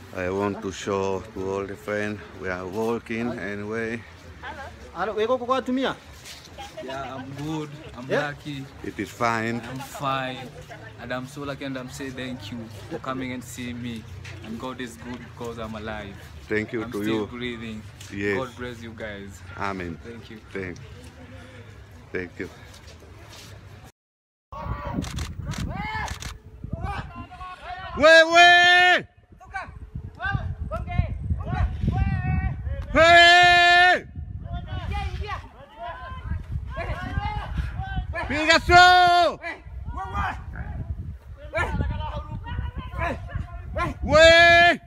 I want to show to all the friends we are walking anyway. Yeah, I'm good. I'm lucky. It is fine. I'm fine. And I'm so lucky, and I'm saying thank you for coming and seeing me. And God is good because I'm alive. Thank you I'm to still you. breathing. Yes. God bless you guys. Amen. Thank you. Thank you. Wait! Hey! Pigaso! Wait!